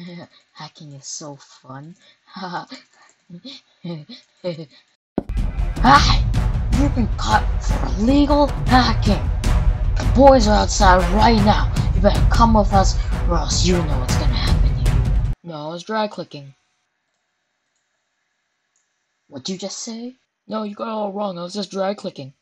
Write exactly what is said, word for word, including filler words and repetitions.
Hacking is so fun. Hi! You've been caught for illegal hacking! The boys are outside right now. You better come with us or else you know what's gonna happen to you. No, I was dry clicking. What'd you just say? No, you got it all wrong. I was just dry clicking.